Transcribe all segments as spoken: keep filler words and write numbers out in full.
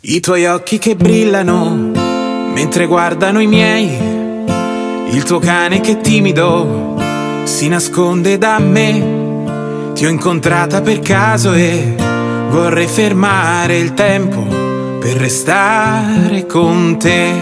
I tuoi occhi che brillano mentre guardano i miei, il tuo cane che timido si nasconde da me. Ti ho incontrata per caso e vorrei fermare il tempo per restare con te.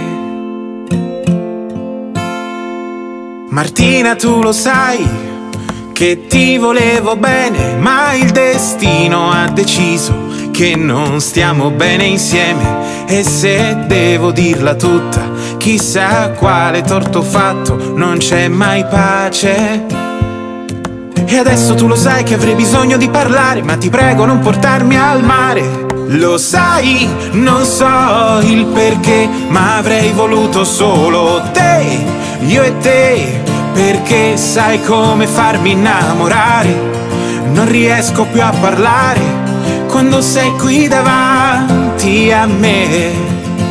Martina, tu lo sai che ti volevo bene, ma il destino ha deciso che non stiamo bene insieme. E se devo dirla tutta, chissà quale torto ho fatto, non c'è mai pace. E adesso tu lo sai che avrei bisogno di parlare, ma ti prego non portarmi al mare. Lo sai, non so il perché, ma avrei voluto solo te, io e te, perché sai come farmi innamorare. Non riesco più a parlare quando sei qui davanti a me.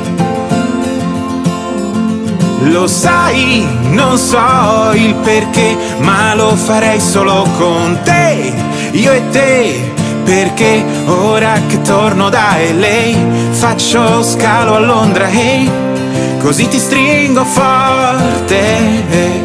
Lo sai, non so il perché, ma lo farei solo con te, io e te, perché ora che torno da L A faccio scalo a Londra, hey, così ti stringo forte.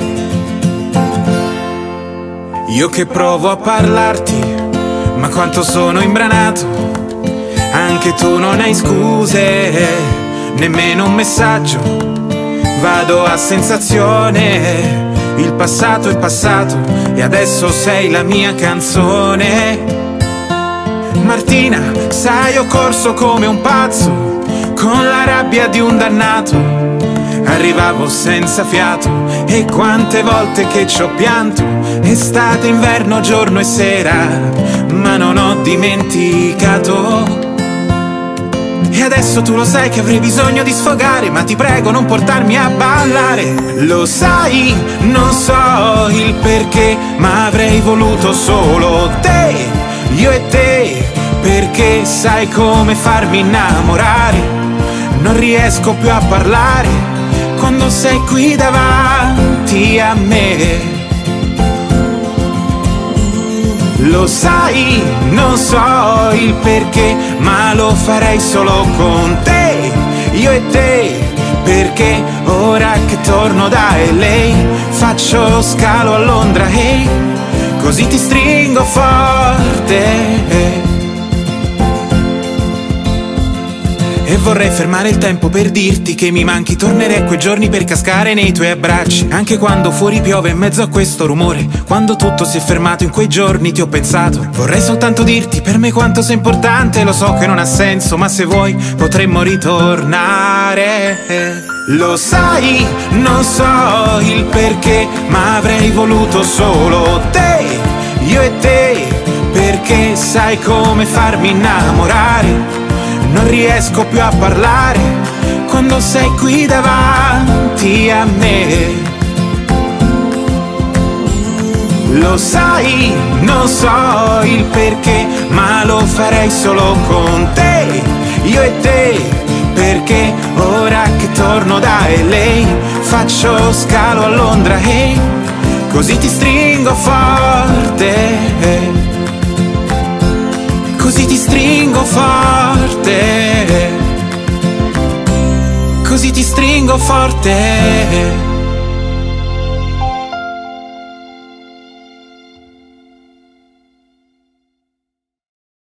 Io che provo a parlarti, ma quanto sono imbranato. Anche tu non hai scuse, nemmeno un messaggio. Vado a sensazione, il passato è passato e adesso sei la mia canzone. Martina, sai, ho corso come un pazzo, con la rabbia di un dannato. Arrivavo senza fiato e quante volte che ci ho pianto, estate, inverno, giorno e sera, ma non ho dimenticato. E adesso tu lo sai che avrei bisogno di sfogare, ma ti prego non portarmi a ballare. Lo sai, non so il perché, ma avrei voluto solo te, io e te, perché sai come farmi innamorare. Non riesco più a parlare quando sei qui davanti a me. Lo sai, non so il perché, ma lo farei solo con te, io e te, perché ora che torno da L A faccio scalo a Londra, hey, così ti stringo forte. E vorrei fermare il tempo per dirti che mi manchi, tornerei a quei giorni per cascare nei tuoi abbracci. Anche quando fuori piove in mezzo a questo rumore, quando tutto si è fermato in quei giorni ti ho pensato. Vorrei soltanto dirti per me quanto sei importante, lo so che non ha senso, ma se vuoi potremmo ritornare. Lo sai, non so il perché, ma avrei voluto solo te, io e te, perché sai come farmi innamorare. Non riesco più a parlare quando sei qui davanti a me. Lo sai, non so il perché, ma lo farei solo con te, io e te, perché ora che torno da L A faccio scalo a Londra, hey, così ti stringo forte. Così ti stringo forte, così ti stringo forte.